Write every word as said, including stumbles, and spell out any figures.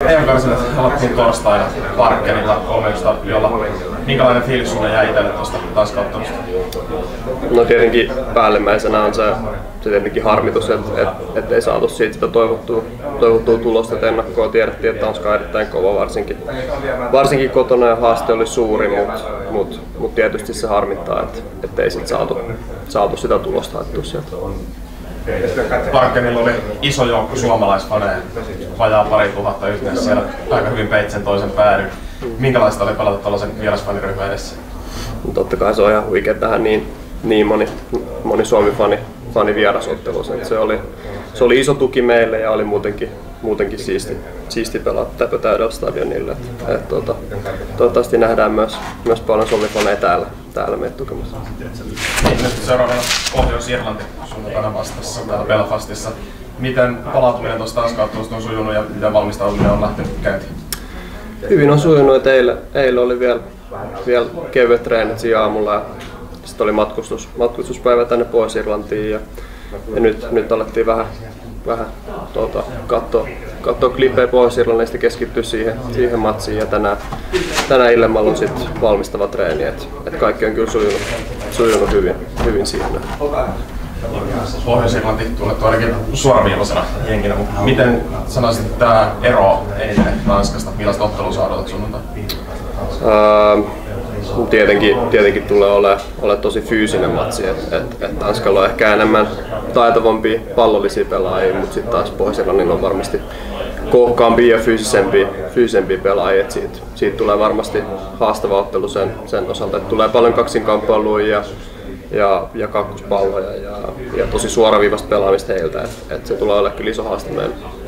E M-karsille avattiin torstaina Parkkenilla kolmekymmentä tappiolla. Minkälainen fiilis sinulle jäi itselle tuosta tanskaottelusta? No tietenkin päällimmäisenä on se, se tietenkin harmitus, että et, et ei saatu siitä sitä toivottua, toivottua tulosta, että ennakkoa tiedettiin, että Tanska on erittäin kova, varsinkin, varsinkin kotona ja haaste oli suuri, mutta mut, mut tietysti se harmittaa, että et ei sit saatu, saatu sitä tulosta haettua sieltä. Parkkenilla oli iso joukko suomalaisfaneja, vajaa pari tuhatta yhteensä, siellä aika hyvin peitsen toisen päädyn. Minkälaista oli pelata tuollaisen vierasfaniryhmän edessä? No totta kai se on ihan huikea tähän niin, niin moni, moni Suomi-fani fani vierasottelussa. Se oli, se oli iso tuki meille ja oli muutenkin, muutenkin siisti, siisti pelata täydellä stadionilla. Et, et, tuota, toivottavasti nähdään myös, myös paljon Suomi-faneja täällä, täällä meitä tukemassa. Nyt seuraavana Pohjois-Irlanti sunnuntaina vastassa täällä Belfastissa. Miten palautuminen tuosta tanskaottelusta on sujunut ja miten valmistautuminen on lähtenyt käyntiin? Hyvin on sujunut, että eilen, eilen oli vielä, vielä kevyet treenit siinä aamulla ja sitten oli matkustus, matkustuspäivä tänne Pohjois-Irlantiin ja, ja nyt, nyt alettiin vähän, vähän tuota, katsoa, katsoa klippejä Pohjois-Irlannista ja keskittyä siihen, siihen matsiin ja tänään, tänään illemmalla on sitten valmistava treeni, että et kaikki on kyllä sujunut, sujunut hyvin, hyvin siihen. Pohjois-Irlanti tunnettu ainakin suoraviivaisena jenkinä, mutta miten sanoisit, että tämä ero eniten Tanskasta, millaista ottelua sä odotat sunnuntai? Öö, tietenkin, tietenkin tulee olemaan ole tosi fyysinen matsi, että et, et Tanskalla on ehkä enemmän taitavampia pallollisia pelaajia, mutta sitten taas Pohjois-Irlannilla on varmasti kookkaampia ja fyysisempiä, fyysisempiä pelaajia, että siitä, siitä tulee varmasti haastava ottelu sen, sen osalta, että tulee paljon kaksinkamppailuja ja ja, ja kakkospalloja ja, ja tosi suoraviivasta pelaamista heiltä, että et se tulee olemaan kyllä iso haaste meille.